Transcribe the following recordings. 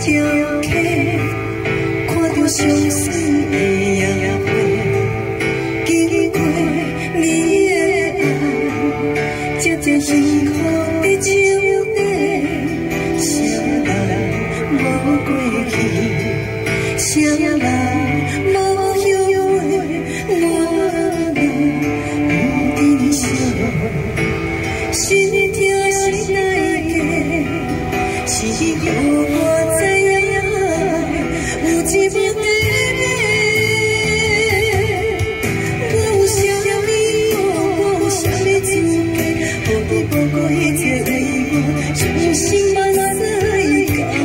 条溪，看着相思的野花，经过你的爱，渐渐辛苦在手底，谁人无过去，谁人无后悔，我们不珍惜。心痛是哪一个？是予我知影，有一份的我有啥物好，我有啥物资格，予你无顾一切为我，伤心万岁甘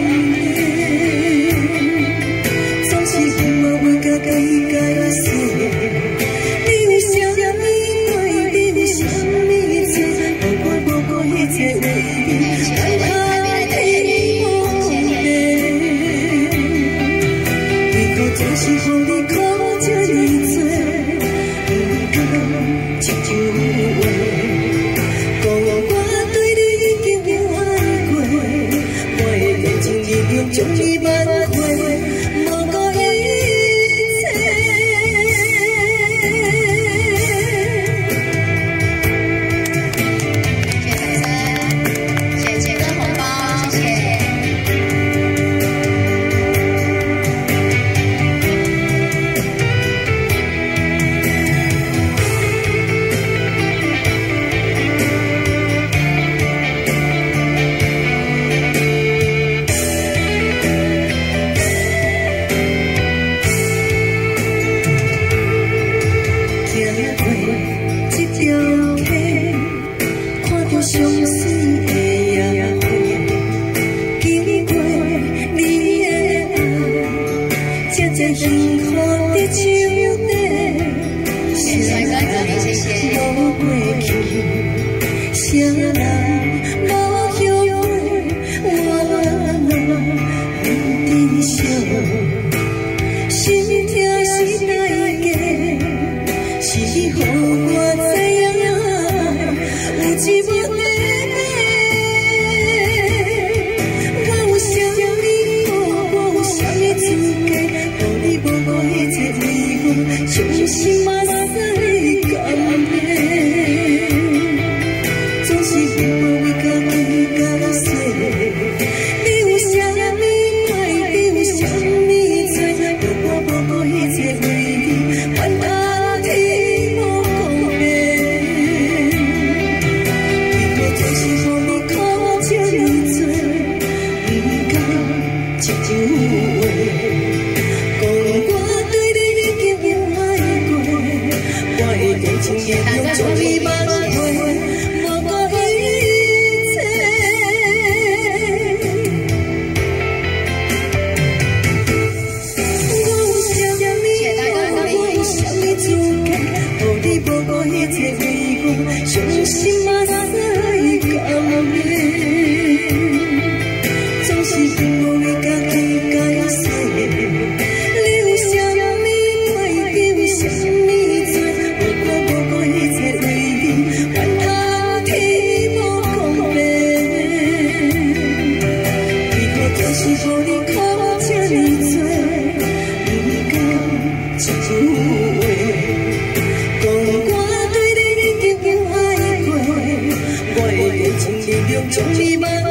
愿，总是阮无话甲己解释。你有啥物爱？你有啥物罪？无顾一切为你。是予你苦这呢多，不敢亲像话。讲我对你已经有爱过，我会用尽力量将你挽回，无顾一切。谢谢跟红包，谢谢。相思的野花，经过你的爱，渐渐辛苦在手底，谁人无过去，谁人无后悔，我们不珍惜。心痛是哪一个？是予我知影，有一份。伤心万岁甘愿，总是阮无为家己解释。你有啥物爱？你有啥物罪？让我无顾一切为你，怨叹天无公平。为何总是予你苦这呢多，不敢亲像话。用尽力量将你挽回，无顾一切。我有啥物爱？我有啥物资格？予你无顾一切为我，伤心万岁甘愿，总是阮无为家己解释。你有啥物爱？你有啥物罪？是予你苦这呢多，不敢亲像话。讲我对你已经有爱过，我会用尽力量将你挽回。